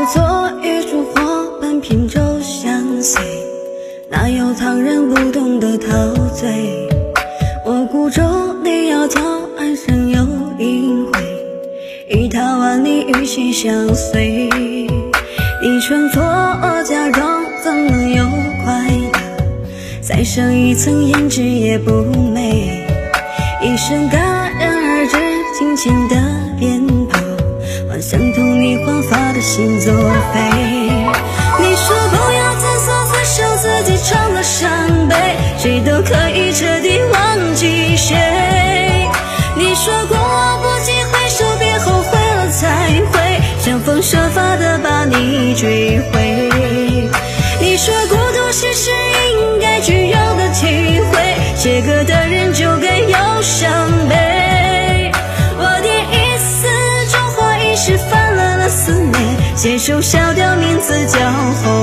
错与烛火般扁舟相随，哪有唐人不懂得陶醉？我孤舟你窈窕，岸上有阴辉，一踏万里与谁相随？你穿错嫁妆怎能有快乐？再上一层胭脂也不美。一身戛然而止金钱的鞭炮，幻想同你黄发的心作废。你说不要自作自受，自己尝了伤悲，谁都可以彻底忘记谁。你说过我不计回首，别后悔了才会想方设法的把你追回。你说孤独是谁应该具有的体会，写歌的人就该有伤悲。我第一次中火一时泛滥了思念，写首消掉名字叫后